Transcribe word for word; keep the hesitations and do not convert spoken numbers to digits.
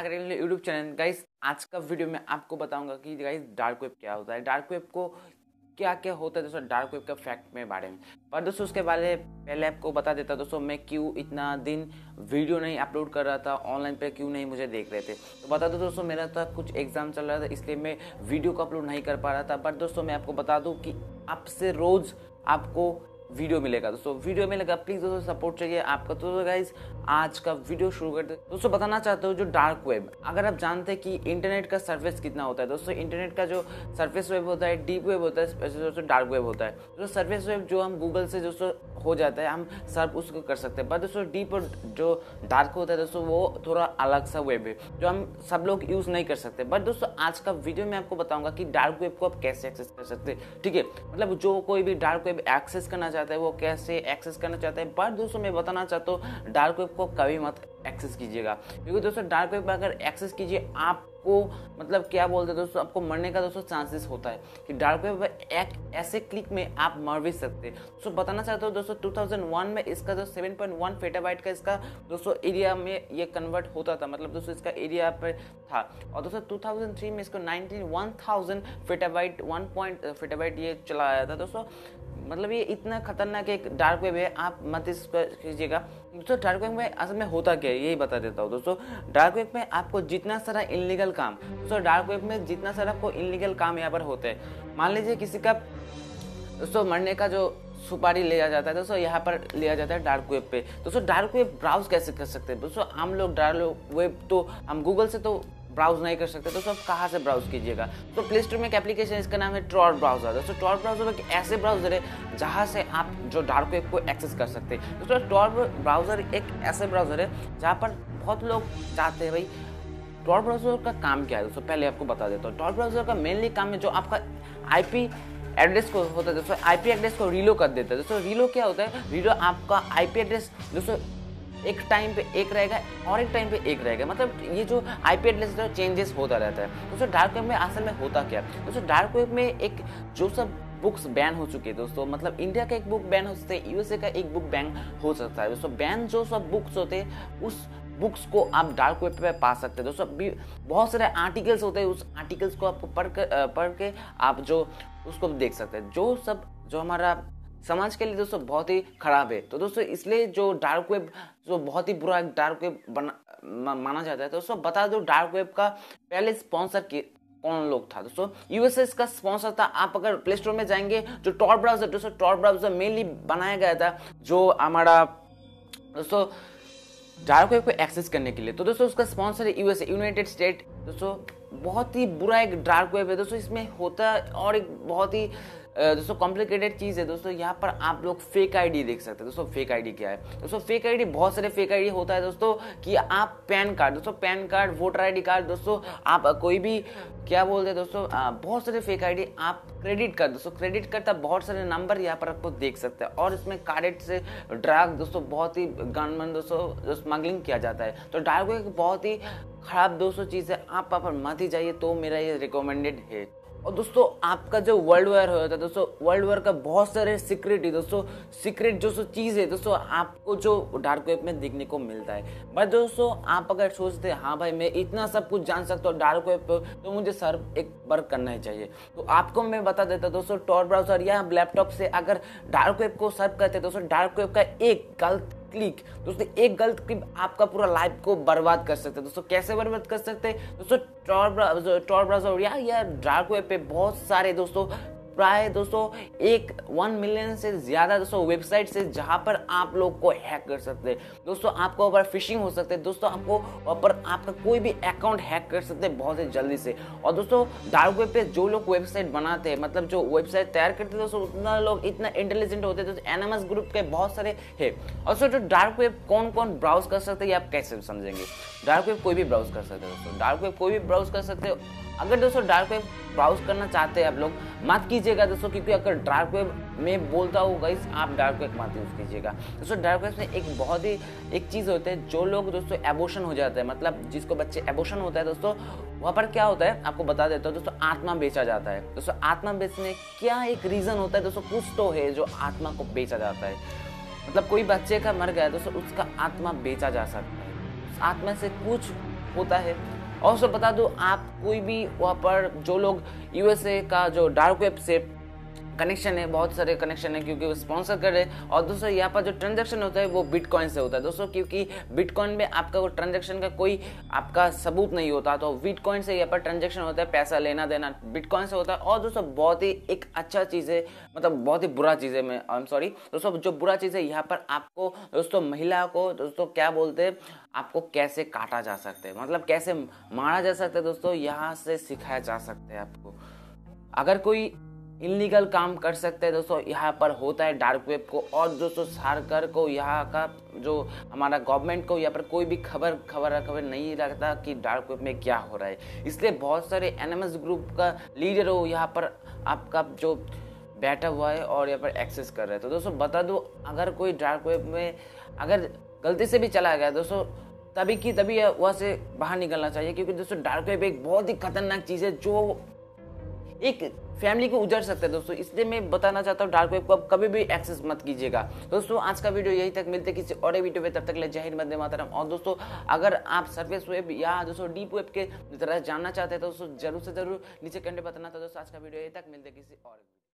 करेंगे YouTube channel. Guys आज का वीडियो में आपको बताऊंगा कि गाइस डार्क वेब क्या होता है, डार्क वेब को क्या क्या होता है दोस्तों, डार्क वेब का फैक्ट में बारे में। पर दोस्तों उसके बारे पहले आपको बता देता दोस्तों, मैं क्यों इतना दिन वीडियो नहीं अपलोड कर रहा था, ऑनलाइन पे क्यों नहीं मुझे देख रहे थे। तो बता दो दोस्तों, मेरा था कुछ एग्जाम चल रहा था, इसलिए मैं वीडियो को अपलोड नहीं कर पा रहा था। बट दोस्तों मैं आपको बता दूं कि आपसे रोज़ आपको वीडियो मिलेगा दोस्तों, वीडियो मिलेगा। प्लीज़ दोस्तों सपोर्ट चाहिए आपका। तो गाइस आज का वीडियो शुरू करते हैं। दोस्तों बताना चाहते हो जो डार्क वेब, अगर आप जानते हैं कि इंटरनेट का सर्फेस कितना होता है दोस्तों, इंटरनेट का जो सर्फेस वेब होता है, डीप वेब होता है, दोस्तों डार्क वेब होता है। तो सर्फेस वेब जो हम गूगल से दोस्तों हो जाता है, हम सर्च उसको कर सकते हैं। पर दोस्तों डीप और जो डार्क होता है दोस्तों वो थोड़ा अलग सा वेब है जो हम सब लोग यूज़ नहीं कर सकते। बट दोस्तों आज का वीडियो में आपको बताऊंगा कि डार्क वेब को आप कैसे एक्सेस कर सकते हैं, ठीक है। मतलब जो कोई भी डार्क वेब एक्सेस करना चाहता है वो कैसे एक्सेस करना चाहता है। पर दोस्तों मैं बताना चाहता हूँ डार्क वेब को कभी मत एक्सेस कीजिएगा, क्योंकि दोस्तों डार्क वेब अगर एक्सेस कीजिए आपको मतलब क्या बोलते हैं दोस्तों, आपको मरने का दोस्तों चांसेस होता है कि डार्क वेब एक ऐसे क्लिक में आप मर भी सकते हैं। दोस्तों बताना चाहता हूँ दोस्तों दो हज़ार एक में इसका जो सात पॉइंट एक पेटाबाइट का इसका दोस्तों एरिया में ये कन्वर्ट होता था, मतलब दोस्तों इसका एरिया पर था। और दोस्तों दो हज़ार तीन में इसको इक्कीस हज़ार पेटाबाइट वन पॉइंट पेटाबाइट ये चला आया था दोस्तों। मतलब ये इतना खतरनाक एक डार्क वेब है, आप मत इसको कीजिएगा। दोस्तों डार्क वेब में असल में होता क्या है यही बता देता हूँ दोस्तों। डार्क वेब में आपको जितना सारा इनलीगल काम दोस्तों, डार्क वेब में जितना सारा को इनलीगल काम यहाँ पर होते हैं, मान लीजिए किसी का दोस्तों मरने का जो सुपारी लिया जाता है दोस्तों, यहाँ पर लिया जाता है डार्क वेब पे। दोस्तों डार्क वेब ब्राउज कैसे कर सकते हैं दोस्तों, हम लोग डार्क वेब तो हम गूगल से तो ब्राउज नहीं कर सकते। दोस्तों आप कहाँ से ब्राउज कीजिएगा, तो प्ले स्टोर में एक एप्लीकेशन इसका नाम है टॉर ब्राउजर। दोस्तों टॉर ब्राउजर एक ऐसे ब्राउजर है जहाँ से आप जो डार्क वेब को एक्सेस कर सकते हैं। दोस्तों टॉर ब्राउजर एक ऐसे ब्राउजर है जहाँ पर बहुत लोग चाहते हैं भाई टॉर ब्राउजर का काम क्या है। दोस्तों पहले आपको बता देता हूँ, टॉर ब्राउजर का मेनली काम है जो आपका आईपी एड्रेस को होता है दोस्तों, आईपी एड्रेस को रीलो कर देता है। दोस्तों रीलो क्या होता है, रीलो आपका आईपी एड्रेस दोस्तों एक टाइम पे एक रहेगा और एक टाइम पे एक रहेगा, मतलब ये जो आईपी एड्रेस है चेंजेस होता रहता है। दोस्तों डार्क वेब में असल में होता क्या है दोस्तों, डार्क वेब में एक जो सब बुक्स बैन हो चुके हैं दोस्तों, मतलब इंडिया का एक बुक बैन हो सकता है, यूएसए का एक बुक बैन हो सकता है दोस्तों। बैन जो सब बुक्स होते हैं उस बुक्स को आप डार्क वेब पे पा सकते हैं दोस्तों। बहुत सारे आर्टिकल्स होते हैं, उस आर्टिकल्स को आपको पढ़ कर पढ़ के आप जो उसको देख सकते हैं, जो सब जो हमारा समाज के लिए दोस्तों बहुत ही खराब है। तो दोस्तों इसलिए जो डार्क वेब जो बहुत ही बुरा डार्क वेब बना माना जाता है। तो दोस्तों बता दो डार्क वेब का पहले स्पॉन्सर के कौन लोग था दोस्तों, यूएसएस का स्पॉन्सर था। आप अगर प्ले स्टोर में जाएंगे जो टॉर ब्राउजर दोस्तों, टॉर ब्राउजर मेनली बनाया गया था जो हमारा दोस्तों डार्क वेब को एक्सेस करने के लिए। तो दोस्तों उसका स्पॉन्सर है यूएसए, यूनाइटेड स्टेट। दोस्तों बहुत ही बुरा एक डार्क वेब है दोस्तों, इसमें होता और एक बहुत ही दोस्तों कॉम्प्लिकेटेड चीज़ है दोस्तों। यहाँ पर आप लोग फेक आईडी देख सकते हैं दोस्तों। फेक आईडी क्या है दोस्तों, फेक आईडी बहुत सारे फेक आईडी होता है दोस्तों कि आप पैन कार्ड दोस्तों, PAN card voter ID card दोस्तों, आप कोई भी क्या बोलते हैं दोस्तों, बहुत सारे फेक आईडी, आप क्रेडिट कार्ड दोस्तों, क्रेडिट कार्ड का बहुत सारे नंबर यहाँ पर आपको देख सकते हैं। और इसमें कार्ड से ड्रग दोस्तों बहुत ही गनमन दोस्तों स्मगलिंग किया जाता है। तो डार्क वेब बहुत ही खराब दोस्तों चीज़ है, आप वहाँ पर मत ही जाइए, तो मेरा ये रिकमेंडेड है। और दोस्तों आपका जो वर्ल्ड वार होता है दोस्तों, वर्ल्ड वार का बहुत सारे सीक्रेट है दोस्तों, सीक्रेट जो सो चीज़ है दोस्तों आपको जो डार्क वेब में देखने को मिलता है। बट दोस्तों आप अगर सोचते हैं हाँ भाई मैं इतना सब कुछ जान सकता हूँ डार्क वेब पर, तो मुझे सर्व एक बार करना ही चाहिए। तो आपको मैं बता देता दोस्तों, टॉर ब्राउजर या लैपटॉप से अगर डार्क वेब को सर्व करते हैं दोस्तों, डार्क वेब का एक गलत क्लिक दोस्तों, एक गलत क्लिक आपका पूरा लाइफ को बर्बाद कर सकते हैं दोस्तों। कैसे बर्बाद कर सकते हैं दोस्तों, टॉर ब्राउजर टॉर ब्राउजर या या डार्क वेब पे बहुत सारे दोस्तों प्राय दोस्तों एक वन मिलियन से ज़्यादा दोस्तों वेबसाइट से जहाँ पर आप लोग को हैक कर सकते हैं दोस्तों। आपको ऊपर फिशिंग हो सकते हैं दोस्तों, आपको ऊपर आपका कोई भी अकाउंट हैक कर सकते हैं बहुत ही जल्दी से। और दोस्तों डार्क वेब पे जो लोग वेबसाइट बनाते हैं, मतलब जो वेबसाइट तैयार करते हैं दोस्तों, उतना लोग इतना इंटेलिजेंट होते हैं दोस्तों। एनएमएस ग्रुप के बहुत सारे है। और दोस्तों जो डार्क वेब कौन कौन ब्राउज कर सकते हैं ये आप कैसे समझेंगे। डार्क वेब कोई भी ब्राउज कर सकते हैं दोस्तों, डार्क वेब कोई भी ब्राउज कर सकते हो। अगर दोस्तों डार्क वेब ब्राउज करना चाहते हैं आप लोग मत कीजिएगा दोस्तों, क्योंकि अगर डार्क वेब में बोलता हूँ गाइस आप डार्क वेब मत यूज़ कीजिएगा दोस्तों। डार्क वेब में एक बहुत ही एक चीज़ होता है, जो लोग दोस्तों एबॉर्शन हो जाता है, मतलब जिसको बच्चे एबॉर्शन होता है दोस्तों, वहाँ पर क्या होता है आपको बता देता हूँ दोस्तों, आत्मा बेचा जाता है दोस्तों। आत्मा बेचने क्या एक रीज़न होता है दोस्तों, कुछ तो है जो आत्मा को बेचा जाता है। मतलब कोई बच्चे का मर गया दोस्तों, उसका आत्मा बेचा जा सकता है, उस आत्मा से कुछ होता है और दोस्तों बता दूं, आप कोई भी वहाँ पर जो लोग यूएसए का जो डार्क वेब से कनेक्शन है, बहुत सारे कनेक्शन है क्योंकि वो स्पॉन्सर कर रहे हैं। और दोस्तों यहाँ पर जो ट्रांजैक्शन होता है वो बिटकॉइन से होता है दोस्तों, क्योंकि बिटकॉइन में आपका वो ट्रांजैक्शन का कोई आपका सबूत नहीं होता, तो बिटकॉइन से यहाँ पर ट्रांजैक्शन होता है, पैसा लेना देना बिटकॉइन से होता है। और दोस्तों बहुत ही एक अच्छा चीज़ है, मतलब बहुत ही बुरा चीज़ है, मैं आई एम सॉरी दोस्तों, जो बुरा चीज़ है यहाँ पर आपको दोस्तों महिला को दोस्तों क्या बोलते हैं, आपको कैसे काटा जा सकता है, मतलब कैसे मारा जा सकता है दोस्तों, यहाँ से सिखाया जा सकता है आपको। अगर कोई इलीगल काम कर सकते हैं दोस्तों, यहाँ पर होता है डार्क वेब को। और दोस्तों सरकार को, यहाँ का जो हमारा गवर्नमेंट को यहाँ पर कोई भी खबर खबर खबर नहीं रखता कि डार्क वेब में क्या हो रहा है, इसलिए बहुत सारे एनएमएस ग्रुप का लीडर हो यहाँ पर आपका जो बैठा हुआ है और यहाँ पर एक्सेस कर रहा है। तो दोस्तों बता दो, अगर कोई डार्क वेब में अगर गलती से भी चला गया दोस्तों, तभी की तभी वहाँ से बाहर निकलना चाहिए, क्योंकि दोस्तों डार्क वेब एक बहुत ही खतरनाक चीज़ है जो एक फैमिली को उजड़ सकता है दोस्तों। इसलिए मैं बताना चाहता हूँ डार्क वेब को आप कभी भी एक्सेस मत कीजिएगा। दोस्तों आज का वीडियो यही तक, मिलते किसी और वीडियो में, तब तक ले जय हिंद वंदे मातरम। और दोस्तों अगर आप सरफेस वेब या दोस्तों डीप वेब के तरह जानना चाहते हैं तो दोस्तों जरूर से जरूर नीचे कमेंट बताना। तो दोस्तों आज का वीडियो यही तक, मिलते किसी और